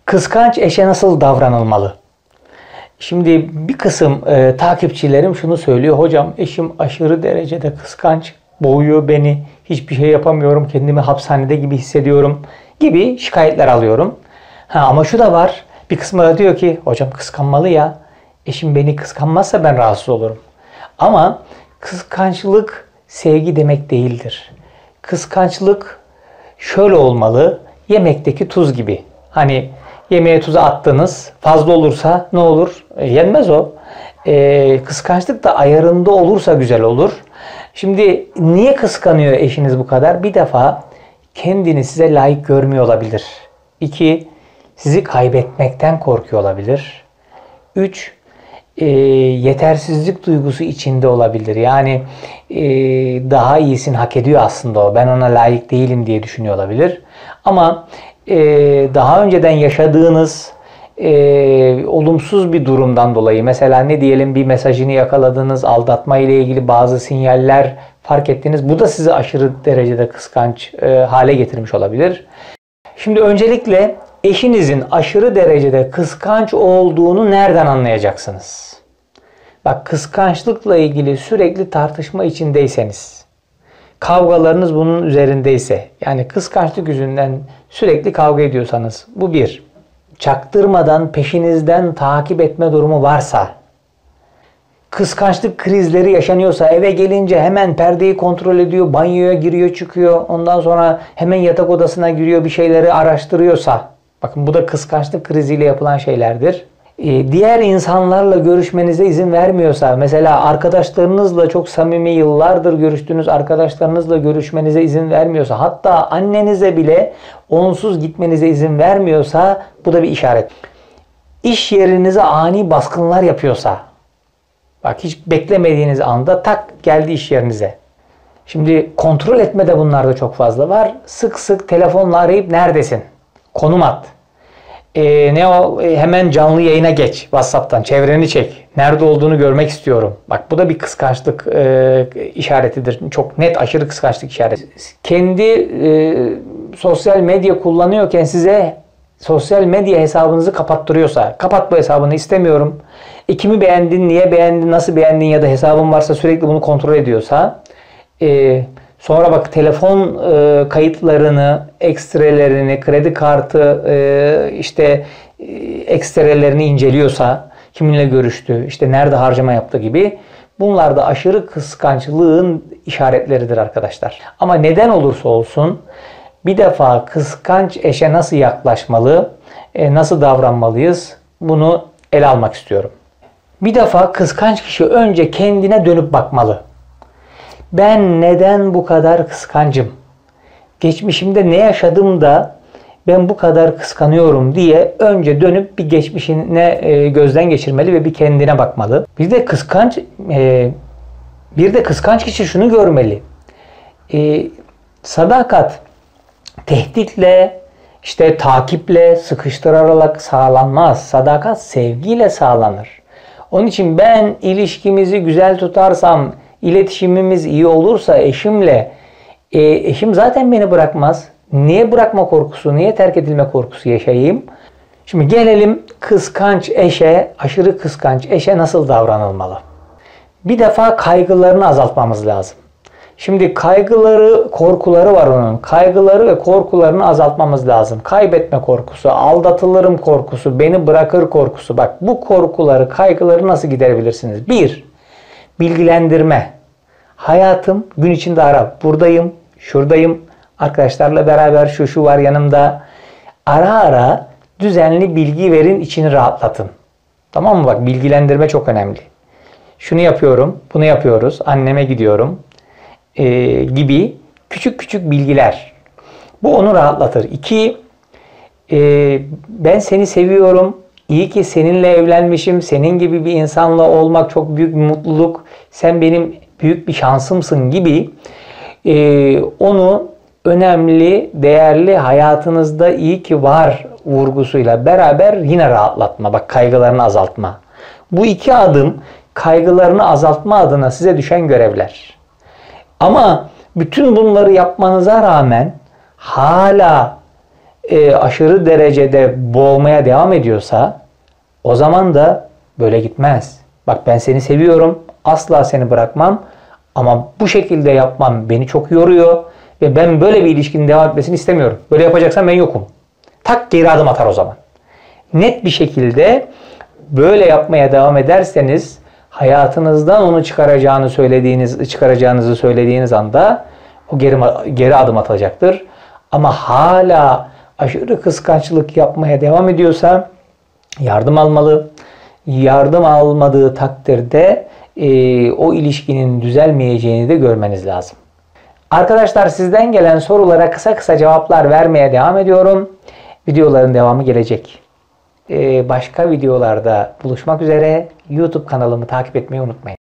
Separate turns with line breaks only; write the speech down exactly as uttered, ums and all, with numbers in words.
Kıskanç eşe nasıl davranılmalı? Şimdi bir kısım e, takipçilerim şunu söylüyor. Hocam eşim aşırı derecede kıskanç, boğuyor beni, hiçbir şey yapamıyorum, kendimi hapishanede gibi hissediyorum gibi şikayetler alıyorum. Ha, ama şu da var, bir kısmı da diyor ki hocam kıskanmalı ya, eşim beni kıskanmazsa ben rahatsız olurum. Ama kıskançlık sevgi demek değildir. Kıskançlık şöyle olmalı, yemekteki tuz gibi. Hani yemeğe tuzu attınız, fazla olursa ne olur? E, yenmez o. E, kıskançlık da ayarında olursa güzel olur. Şimdi niye kıskanıyor eşiniz bu kadar? Bir defa kendini size layık görmüyor olabilir. İki, sizi kaybetmekten korkuyor olabilir. Üç, e, yetersizlik duygusu içinde olabilir. Yani e, daha iyisini hak ediyor aslında o. Ben ona layık değilim diye düşünüyor olabilir. Ama e, daha önceden yaşadığınız e, olumsuz bir durumdan dolayı, mesela ne diyelim, bir mesajını yakaladınız, aldatma ile ilgili bazı sinyaller fark ettiniz. Bu da sizi aşırı derecede kıskanç e, hale getirmiş olabilir. Şimdi öncelikle eşinizin aşırı derecede kıskanç olduğunu nereden anlayacaksınız? Bak, kıskançlıkla ilgili sürekli tartışma içindeyseniz, kavgalarınız bunun üzerindeyse, yani kıskançlık yüzünden sürekli kavga ediyorsanız, bu bir. Çaktırmadan peşinizden takip etme durumu varsa, kıskançlık krizleri yaşanıyorsa, eve gelince hemen perdeyi kontrol ediyor, banyoya giriyor çıkıyor, ondan sonra hemen yatak odasına giriyor, bir şeyleri araştırıyorsa, bakın bu da kıskançlık kriziyle yapılan şeylerdir. Ee, diğer insanlarla görüşmenize izin vermiyorsa, mesela arkadaşlarınızla çok samimi, yıllardır görüştüğünüz arkadaşlarınızla görüşmenize izin vermiyorsa, hatta annenize bile onsuz gitmenize izin vermiyorsa, bu da bir işaret. İş yerinize ani baskınlar yapıyorsa, bak hiç beklemediğiniz anda tak geldi iş yerinize. Şimdi kontrol etme de bunlarda çok fazla var. Sık sık telefonla arayıp neredesin? Konum at. Ee, ne o? Ee, hemen canlı yayına geç. WhatsApp'tan çevreni çek. Nerede olduğunu görmek istiyorum. Bak bu da bir kıskançlık e, işaretidir. Çok net, aşırı kıskançlık işareti. Kendi e, sosyal medya kullanıyorken size sosyal medya hesabınızı kapattırıyorsa, kapat bu hesabını, istemiyorum. E, kimi beğendin, niye beğendin, nasıl beğendin, ya da hesabın varsa sürekli bunu kontrol ediyorsa, e, sonra bak telefon e, kayıtlarını, ekstrelerini, kredi kartı e, işte e, ekstrelerini inceliyorsa, kiminle görüştü, işte nerede harcama yaptı gibi, bunlar da aşırı kıskançlığın işaretleridir arkadaşlar. Ama neden olursa olsun, bir defa kıskanç eşe nasıl yaklaşmalı, e, nasıl davranmalıyız, bunu ele almak istiyorum. Bir defa kıskanç kişi önce kendine dönüp bakmalı. Ben neden bu kadar kıskancım? Geçmişimde ne yaşadım da ben bu kadar kıskanıyorum diye önce dönüp bir geçmişine e, gözden geçirmeli ve bir kendine bakmalı. Bir de kıskanç e, bir de kıskanç kişi şunu görmeli. E, sadakat tehditle, işte takiple, sıkıştırarak sağlanmaz. Sadakat sevgiyle sağlanır. Onun için ben ilişkimizi güzel tutarsam, iletişimimiz iyi olursa eşimle, e, eşim zaten beni bırakmaz. Niye bırakma korkusu, niye terk edilme korkusu yaşayayım? Şimdi gelelim kıskanç eşe, aşırı kıskanç eşe nasıl davranılmalı? Bir defa kaygılarını azaltmamız lazım. Şimdi kaygıları, korkuları var onun. Kaygıları ve korkularını azaltmamız lazım. Kaybetme korkusu, aldatılırım korkusu, beni bırakır korkusu. Bak bu korkuları, kaygıları nasıl giderebilirsiniz? Bir, bilgilendirme. Hayatım, gün içinde ara. Buradayım, şuradayım. Arkadaşlarla beraber şu şu var yanımda. Ara ara düzenli bilgi verin, içini rahatlatın. Tamam mı? Bak bilgilendirme çok önemli. Şunu yapıyorum, bunu yapıyoruz. Anneme gidiyorum. Ee, gibi küçük küçük bilgiler. Bu onu rahatlatır. İki, e, ben seni seviyorum. İyi ki seninle evlenmişim. Senin gibi bir insanla olmak çok büyük bir mutluluk. Sen benim büyük bir şansımsın gibi e, onu önemli, değerli, hayatınızda iyi ki var vurgusuyla beraber yine rahatlatma. Bak kaygılarını azaltma. Bu iki adım kaygılarını azaltma adına size düşen görevler. Ama bütün bunları yapmanıza rağmen hala e, aşırı derecede boğmaya devam ediyorsa o zaman da böyle gitmez. Bak ben seni seviyorum. Asla seni bırakmam. Ama bu şekilde yapmam beni çok yoruyor. Ve ben böyle bir ilişkinin devam etmesini istemiyorum. Böyle yapacaksan ben yokum. Tak geri adım atar o zaman. Net bir şekilde böyle yapmaya devam ederseniz hayatınızdan onu çıkaracağını söylediğiniz, çıkaracağınızı söylediğiniz anda o geri, geri adım atacaktır. Ama hala aşırı kıskançlık yapmaya devam ediyorsa yardım almalı. Yardım almadığı takdirde e, o ilişkinin düzelmeyeceğini de görmeniz lazım. Arkadaşlar sizden gelen sorulara kısa kısa cevaplar vermeye devam ediyorum. Videoların devamı gelecek. Ee, başka videolarda buluşmak üzere. YouTube kanalımı takip etmeyi unutmayın.